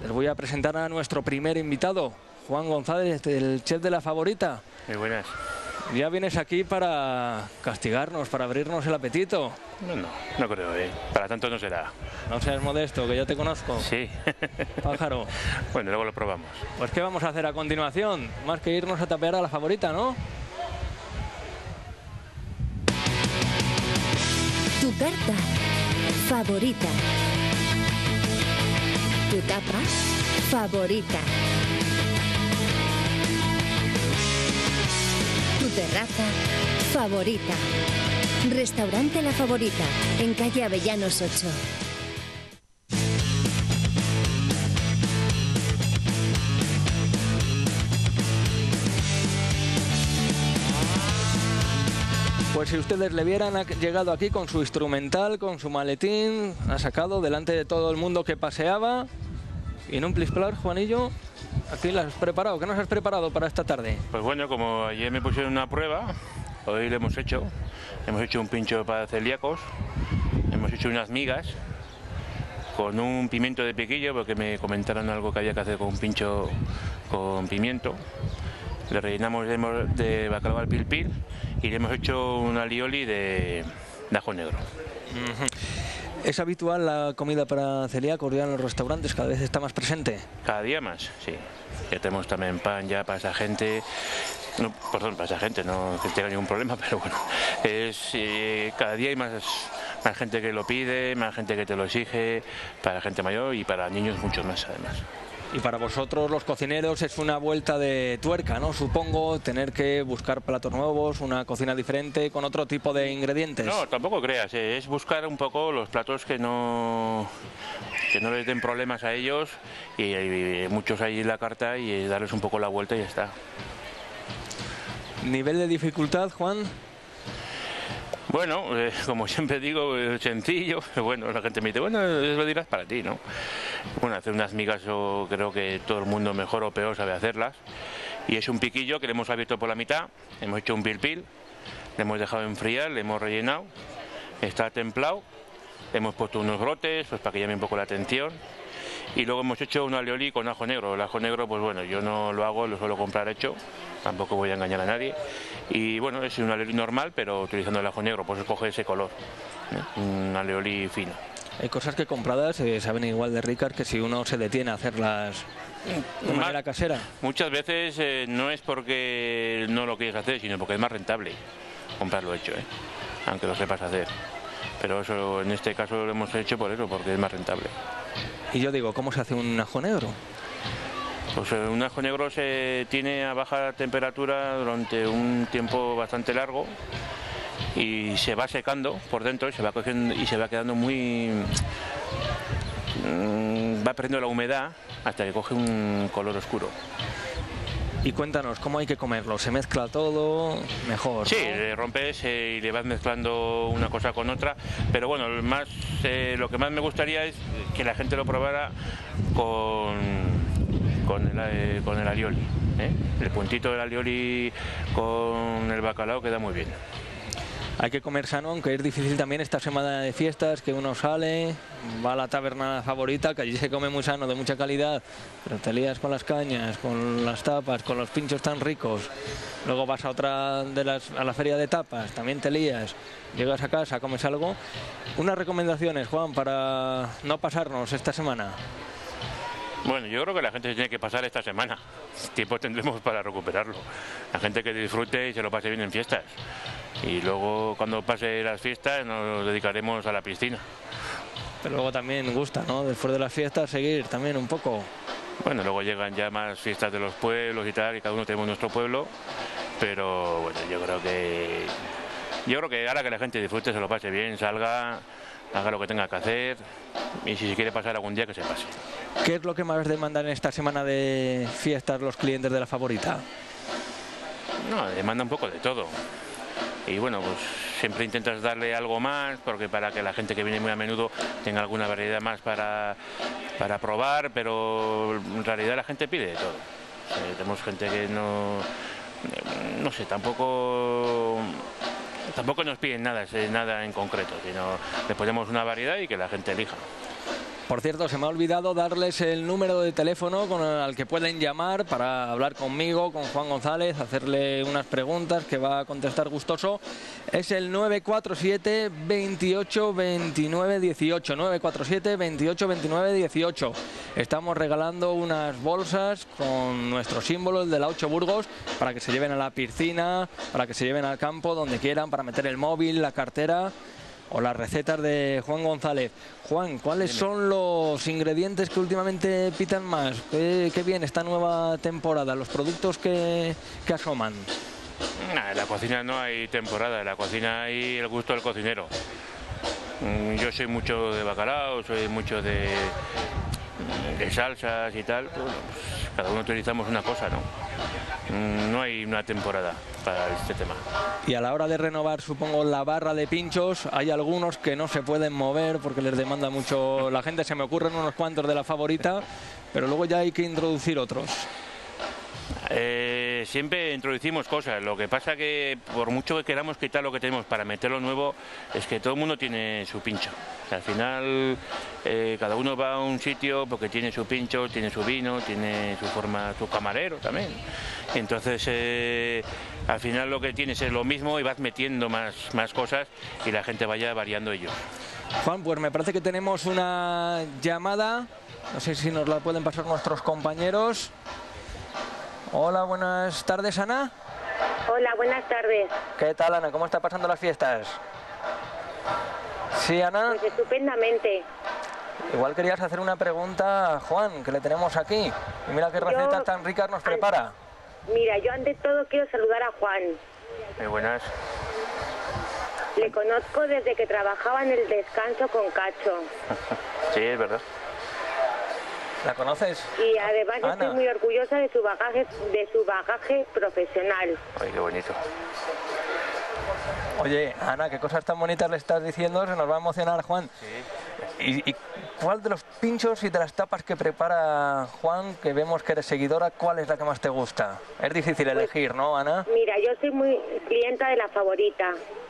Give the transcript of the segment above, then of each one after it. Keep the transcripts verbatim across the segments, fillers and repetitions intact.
Les voy a presentar a nuestro primer invitado, Juan González, el chef de La Favorita. Muy buenas. Ya vienes aquí para castigarnos, para abrirnos el apetito. No, no, no creo, ¿eh? Para tanto no será. No seas modesto, que ya te conozco. Sí. Pájaro. Bueno, luego lo probamos. Pues ¿qué vamos a hacer a continuación? Más que irnos a tapear a La Favorita, ¿no? Tu carta favorita. Tu tapa favorita. Tu terraza favorita. Restaurante La Favorita, en calle Avellanos ocho. Pues si ustedes le vieran, ha llegado aquí con su instrumental, con su maletín, ha sacado delante de todo el mundo que paseaba. Y en un plisplar, Juanillo, aquí las has preparado. ¿Qué nos has preparado para esta tarde? Pues bueno, como ayer me pusieron una prueba, hoy le hemos hecho. Hemos hecho un pincho para celíacos, hemos hecho unas migas con un pimiento de piquillo, porque me comentaron algo que había que hacer con un pincho con pimiento. Le rellenamos de, de bacalao al pil pil y le hemos hecho un alioli de, de ajo negro. Uh-huh. ¿Es habitual la comida para celíacos ya en los restaurantes? ¿Cada vez está más presente? Cada día más, sí. Ya tenemos también pan ya para esa gente. No, perdón, para esa gente, no que tenga ningún problema, pero bueno, es, eh, cada día hay más, más gente que lo pide, más gente que te lo exige, para gente mayor y para niños mucho más además. Y para vosotros los cocineros es una vuelta de tuerca, ¿no? Supongo, tener que buscar platos nuevos, una cocina diferente con otro tipo de ingredientes. No, tampoco creas, eh, es buscar un poco los platos que no, que no les den problemas a ellos y, y muchos ahí en la carta y darles un poco la vuelta y ya está. ¿Nivel de dificultad, Juan? Bueno, eh, como siempre digo, eh, sencillo. Bueno, la gente me dice, bueno, eso lo dirás para ti, ¿no? Bueno, hacer unas migas yo creo que todo el mundo mejor o peor sabe hacerlas. Y es un piquillo que le hemos abierto por la mitad, hemos hecho un pil pil, le hemos dejado enfriar, le hemos rellenado, está templado, le hemos puesto unos brotes pues para que llame un poco la atención. Y luego hemos hecho un alioli con ajo negro. El ajo negro, pues bueno, yo no lo hago, lo suelo comprar hecho, tampoco voy a engañar a nadie. Y bueno, es un alioli normal, pero utilizando el ajo negro, pues coge ese color, ¿eh? Un alioli fino. Hay cosas que compradas eh, saben igual de ricas que si uno se detiene a hacerlas de manera casera. Muchas veces eh, no es porque no lo quieres hacer, sino porque es más rentable comprarlo hecho, ¿eh? Aunque lo sepas hacer. Pero eso en este caso lo hemos hecho por eso, porque es más rentable. Y yo digo, ¿cómo se hace un ajo negro? Pues un ajo negro se tiene a baja temperatura durante un tiempo bastante largo y se va secando por dentro y se va cogiendo y se va quedando muy... va perdiendo la humedad hasta que coge un color oscuro. Y cuéntanos, ¿cómo hay que comerlo? ¿Se mezcla todo mejor? Sí, ¿no? le rompes eh, y le vas mezclando una cosa con otra, pero bueno, el más, eh, lo que más me gustaría es que la gente lo probara con, con, el, eh, con el alioli, ¿eh? El puntito del alioli con el bacalao queda muy bien. Hay que comer sano, aunque es difícil también esta semana de fiestas, que uno sale, va a la taberna favorita, que allí se come muy sano, de mucha calidad, pero te lías con las cañas, con las tapas, con los pinchos tan ricos. Luego vas a otra de las, a la feria de tapas, también te lías, llegas a casa, comes algo. Unas recomendaciones, Juan, para no pasarnos esta semana. Bueno, yo creo que la gente se tiene que pasar esta semana. Tiempo tendremos para recuperarlo. La gente que disfrute y se lo pase bien en fiestas. Y luego cuando pase las fiestas nos dedicaremos a la piscina. Pero luego también gusta, ¿no? Después de las fiestas seguir también un poco. Bueno, luego llegan ya más fiestas de los pueblos y tal, y cada uno tenemos nuestro pueblo. Pero bueno, yo creo que... Yo creo que ahora que la gente disfrute, se lo pase bien, salga, haga lo que tenga que hacer. Y si se quiere pasar algún día, que se pase. ¿Qué es lo que más demandan esta semana de fiestas los clientes de La Favorita? No, demanda un poco de todo. Y bueno, pues siempre intentas darle algo más, porque para que la gente que viene muy a menudo tenga alguna variedad más para, para probar, pero en realidad la gente pide de todo. Eh, tenemos gente que no, no sé, tampoco, tampoco nos piden nada, nada en concreto, sino le ponemos una variedad y que la gente elija. Por cierto, se me ha olvidado darles el número de teléfono con el, al que pueden llamar para hablar conmigo, con Juan González, hacerle unas preguntas que va a contestar gustoso. Es el nueve cuatro siete, veintiocho, veintinueve, dieciocho. nueve cuatro siete, veintiocho, veintinueve, dieciocho. Estamos regalando unas bolsas con nuestro símbolo, el de la ocho Burgos, para que se lleven a la piscina, para que se lleven al campo, donde quieran, para meter el móvil, la cartera o las recetas de Juan González. Juan, ¿cuáles Dime. son los ingredientes que últimamente pitan más? ¿Qué, qué viene esta nueva temporada? ¿Los productos que, que asoman? Nah, en la cocina no hay temporada, en la cocina hay el gusto del cocinero. Yo soy mucho de bacalao, soy mucho de, de salsas y tal. Pues, cada uno utilizamos una cosa, ¿no? No hay una temporada para este tema. Y a la hora de renovar, supongo, la barra de pinchos, hay algunos que no se pueden mover porque les demanda mucho la gente. Se me ocurren unos cuantos de la favorita, pero luego ya hay que introducir otros. Eh, siempre introducimos cosas, lo que pasa que por mucho que queramos quitar lo que tenemos para meterlo nuevo, es que todo el mundo tiene su pincho. O sea, al final eh, cada uno va a un sitio porque tiene su pincho, tiene su vino, tiene su forma, su camarero también. Entonces eh, al final lo que tienes es lo mismo y vas metiendo más, más cosas y la gente vaya variando ellos. Juan, pues me parece que tenemos una llamada, no sé si nos la pueden pasar nuestros compañeros. Hola, buenas tardes, Ana. Hola, buenas tardes. ¿Qué tal, Ana? ¿Cómo está pasando las fiestas? Sí, Ana. Pues estupendamente. Igual querías hacer una pregunta a Juan, que le tenemos aquí. Y mira qué recetas yo, tan ricas nos prepara. Mira, yo ante todo quiero saludar a Juan. Muy buenas. Le conozco desde que trabajaba en el descanso con Cacho. Sí, es verdad. ¿La conoces? Y además Ana. Estoy muy orgullosa de su bagaje, de su bagaje profesional. Ay, qué bonito. Oye, Ana, qué cosas tan bonitas le estás diciendo, se nos va a emocionar Juan. Sí. ¿Y, y cuál de los pinchos y de las tapas que prepara Juan, que vemos que eres seguidora, cuál es la que más te gusta? Es difícil pues, elegir, ¿no, Ana? Mira, yo soy muy clienta de la favorita.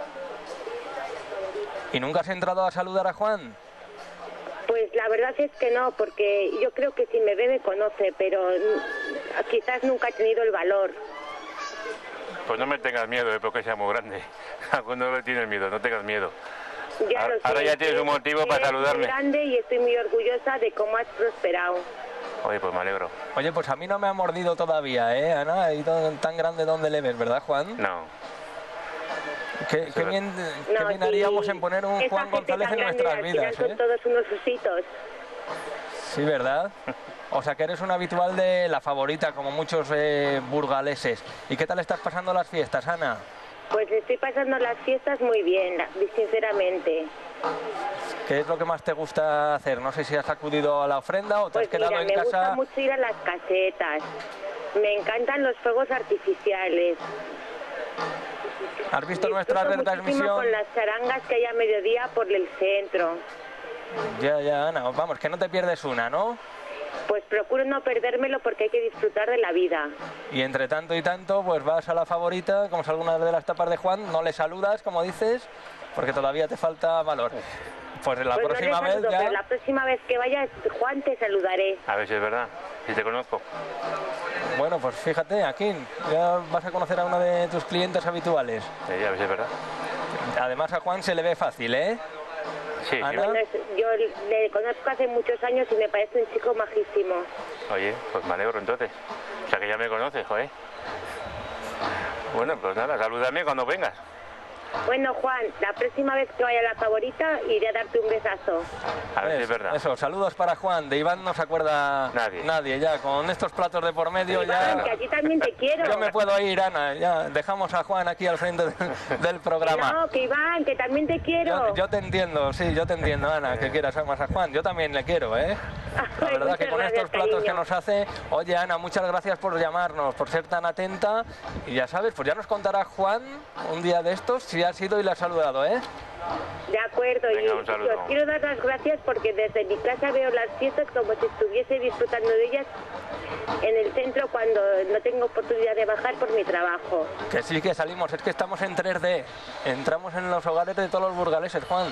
¿Y nunca has entrado a saludar a Juan? Pues la verdad es que no, porque yo creo que si me ve me conoce, pero quizás nunca he tenido el valor. Pues no me tengas miedo, ¿eh? Porque sea muy grande. Cuando no le tienes miedo, no tengas miedo. Ya ahora, lo sé, ahora ya tienes un motivo para saludarme. Eres muy grande y estoy muy orgullosa de cómo has prosperado. Oye, pues me alegro. Oye, pues a mí no me ha mordido todavía, ¿eh, Ana? ¿Y tan grande donde le ves, verdad, Juan? No. Qué, qué bien, no, qué bien sí. haríamos en poner un Esa Juan González en nuestras vidas, son ¿eh? todos unos usitos. Sí, ¿verdad? O sea que eres un habitual de la favorita, como muchos eh, burgaleses. ¿Y qué tal estás pasando las fiestas, Ana? Pues estoy pasando las fiestas muy bien, sinceramente. ¿Qué es lo que más te gusta hacer? No sé si has acudido a la ofrenda o te pues has quedado mira, en me casa. Me gusta mucho ir a las casetas. Me encantan los fuegos artificiales. ¿Has visto nuestra retransmisión? Con las charangas que hay a mediodía por el centro. Ya, ya, Ana. Vamos, que no te pierdes una, ¿no? Pues procuro no perdérmelo porque hay que disfrutar de la vida. Y entre tanto y tanto, pues vas a la favorita, como es alguna de las tapas de Juan, no le saludas, como dices, porque todavía te falta valor. Pues la pues próxima no le saludo, vez ya... pero la próxima vez que vayas, Juan, te saludaré. A ver si es verdad, si te conozco. Bueno, pues fíjate, aquí ya vas a conocer a uno de tus clientes habituales. Sí, a ver si es verdad. Además a Juan se le ve fácil, ¿eh? Sí, ¿Ana? Bueno, yo le conozco hace muchos años y me parece un chico majísimo. Oye, pues me alegro entonces. O sea que ya me conoces, joder. Bueno, pues nada, salúdame cuando vengas. Bueno, Juan, la próxima vez que vaya a la favorita iré a darte un besazo. A ver si es verdad. Eso, saludos para Juan. De Iván no se acuerda nadie. Nadie, ya, con estos platos de por medio Iván, ya... que a ti también te quiero. Yo me puedo ir, Ana, ya, dejamos a Juan aquí al frente del, del programa. No, que Iván, que también te quiero. Yo, yo te entiendo, sí, yo te entiendo, Ana, que quieras más a Juan. Yo también le quiero, ¿eh? La Ay, verdad que con gracias, estos platos cariño. que nos hace... Oye, Ana, muchas gracias por llamarnos, por ser tan atenta. Y ya sabes, pues ya nos contará Juan un día de estos si ha sido y le ha saludado, ¿eh? De acuerdo, Venga, y un saludo. os quiero dar las gracias porque desde mi casa veo las fiestas como si estuviese disfrutando de ellas en el centro cuando no tengo oportunidad de bajar por mi trabajo. Que sí, que salimos, es que estamos en tres D. Entramos en los hogares de todos los burgaleses, Juan.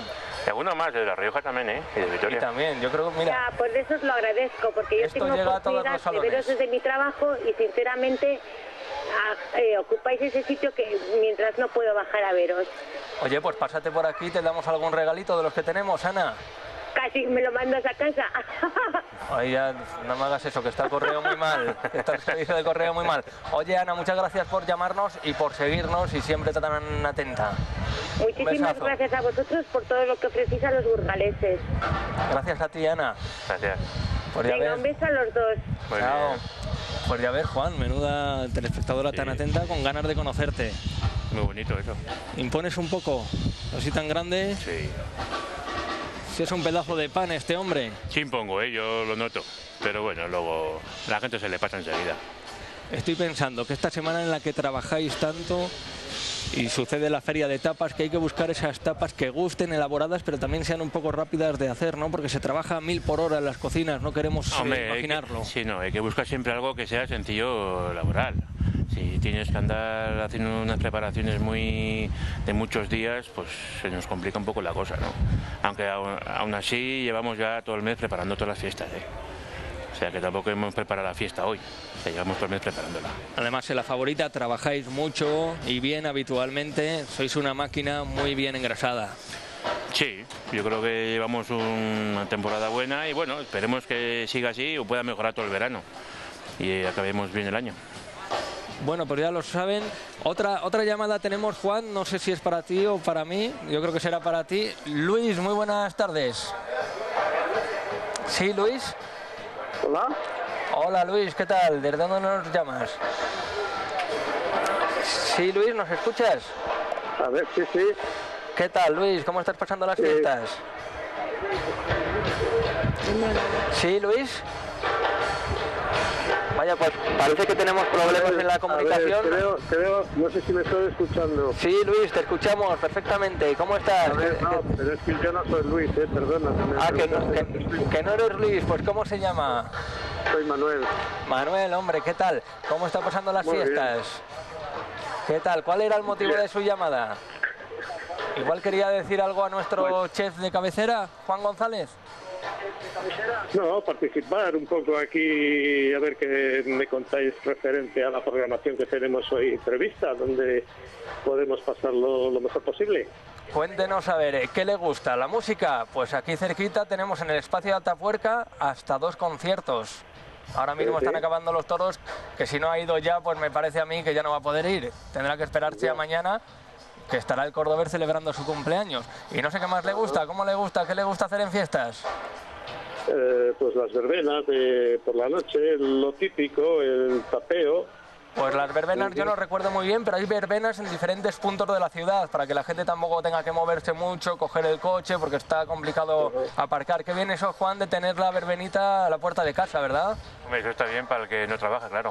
Y alguno más, de La Rioja también, ¿eh? Y de Vitoria. Y también, yo creo que, mira... Ya, pues eso os lo agradezco, porque yo Esto tengo llega a todos los oportunidad de veros salones. desde mi trabajo y sinceramente a- eh, ocupáis ese sitio que mientras no puedo bajar a veros. Oye, pues pásate por aquí, te damos algún regalito de los que tenemos, Ana. Casi me lo mandas a casa. Ay, ya, no me hagas eso, que está el correo muy mal, que está el servicio del correo muy mal. Oye, Ana, muchas gracias por llamarnos y por seguirnos y siempre tan atenta. Muchísimas besazo. gracias a vosotros por todo lo que ofrecéis a los burgaleses. Gracias a ti, Ana. Gracias. Pues ya Venga, ves. un beso a los dos. Muy Chao. bien. Pues ya ves, Juan, menuda telespectadora tan Sí. atenta, con ganas de conocerte. Muy bonito eso. Impones un poco, así tan grande, Sí. si es un pedazo de pan este hombre. Sí impongo, ¿eh? Yo lo noto. Pero bueno, luego la gente se le pasa enseguida. Estoy pensando que esta semana en la que trabajáis tanto y sucede la feria de tapas, que hay que buscar esas tapas que gusten, elaboradas, pero también sean un poco rápidas de hacer, ¿no? Porque se trabaja a mil por hora en las cocinas, no queremos eh, Hombre, hay que- imaginarlo. sí, no, hay que buscar siempre algo que sea sencillo laboral. Si tienes que andar haciendo unas preparaciones muy de muchos días, pues se nos complica un poco la cosa, ¿no? Aunque aún, aún así llevamos ya todo el mes preparando todas las fiestas, ¿eh? O sea que tampoco hemos preparado la fiesta hoy, o sea, llevamos todo el mes preparándola. Además, en La Favorita trabajáis mucho y bien habitualmente, sois una máquina muy bien engrasada. Sí, yo creo que llevamos una temporada buena y bueno, esperemos que siga así o pueda mejorar todo el verano y acabemos bien el año. Bueno, pues ya lo saben. Otra, otra llamada tenemos, Juan, no sé si es para ti o para mí, yo creo que será para ti. Luis, muy buenas tardes. ¿Sí, Luis? Hola. Hola, Luis, ¿qué tal? ¿Desde dónde nos llamas? Sí, Luis, ¿nos escuchas? A ver, sí, sí. ¿Qué tal, Luis? ¿Cómo estás pasando las Sí. fiestas? ¿Sí, Luis? Vaya, pues parece que tenemos problemas en la A comunicación. ver, creo, creo, no sé si me estoy escuchando. Sí, Luis, te escuchamos perfectamente. ¿Cómo estás? A ver, ¿Qué- no, qué- pero es que yo no soy Luis, eh, perdona. me Ah, que no, preguntaste que- antes. que no eres Luis, pues ¿cómo se llama? Soy Manuel. Manuel, hombre, ¿qué tal? ¿Cómo está pasando las Muy bien. fiestas? ¿Qué tal? ¿Cuál era el motivo Bien. de su llamada? Igual quería decir algo a nuestro Pues- chef de cabecera, Juan González. No, participar un poco aquí, a ver qué me contáis referente a la programación que tenemos hoy prevista, donde podemos pasarlo lo mejor posible. Cuéntenos, a ver, ¿eh? ¿qué le gusta? ¿La música? Pues aquí cerquita tenemos en el espacio de Altafuerca hasta dos conciertos. Ahora mismo Sí, sí. están acabando los toros, que si no ha ido ya, pues me parece a mí que ya no va a poder ir. Tendrá que esperarse a mañana, que estará el cordobés celebrando su cumpleaños. Y no sé qué más le gusta, ¿cómo le gusta? ¿Qué le gusta hacer en fiestas? Eh, pues las verbenas de por la noche, lo típico, el tapeo. Pues las verbenas Sí, yo sí. no recuerdo muy bien, pero hay verbenas en diferentes puntos de la ciudad, para que la gente tampoco tenga que moverse mucho, coger el coche, porque está complicado aparcar. Qué bien eso, Juan, de tener la verbenita a la puerta de casa, ¿verdad? Hombre, eso está bien para el que no trabaja, claro.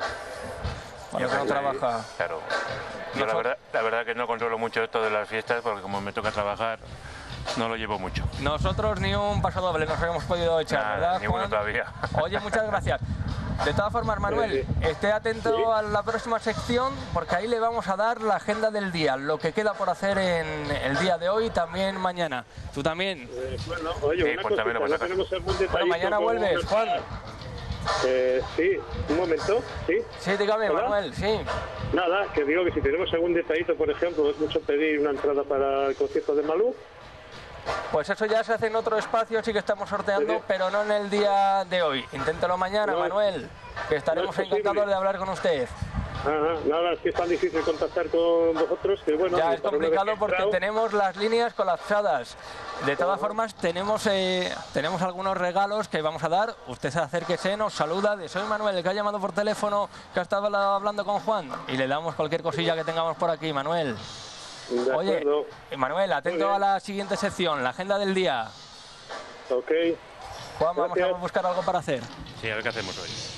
Yo que no Sí, trabaja. Claro. Yo la Noso- verdad, la verdad que no controlo mucho esto de las fiestas porque como me toca trabajar, no lo llevo mucho. Nosotros ni un paso doble nos hemos podido echar, Nada, ¿verdad, ni uno Juan? todavía. Oye, muchas gracias. De todas formas, Manuel, esté atento Sí. a la próxima sección, porque ahí le vamos a dar la agenda del día, lo que queda por hacer en el día de hoy y también mañana. Tú también. Eh, bueno, oye, Sí, una cuéntamelo, cosita, por ¿no si acaso. tenemos algún detallito Bueno, mañana con- vuelves, Juan. Eh, sí, un momento, sí. Sí, dígame, Hola. Manuel, sí. Nada, que digo que si tenemos algún detallito, por ejemplo, es mucho pedir una entrada para el concierto de Malú. Pues eso ya se hace en otro espacio, sí que estamos sorteando, Sí. pero no en el día de hoy. Inténtelo mañana, No, Manuel, que estaremos no es posible. encantados de hablar con usted. Ajá, nada, es que es tan difícil contactar con vosotros que bueno... Ya y es para una complicado vez que he porque entrado- tenemos las líneas colapsadas. De todas formas, tenemos, eh, tenemos algunos regalos que vamos a dar. Usted se acérquese, nos saluda. De soy Manuel, el que ha llamado por teléfono, que ha estado hablando con Juan. Y le damos cualquier cosilla que tengamos por aquí, Manuel. De Oye, acuerdo, eh, Manuel, atento Muy a bien. la siguiente sección, la agenda del día. ok. Juan, vamos a Gracias. buscar algo para hacer. Sí, a ver qué hacemos hoy.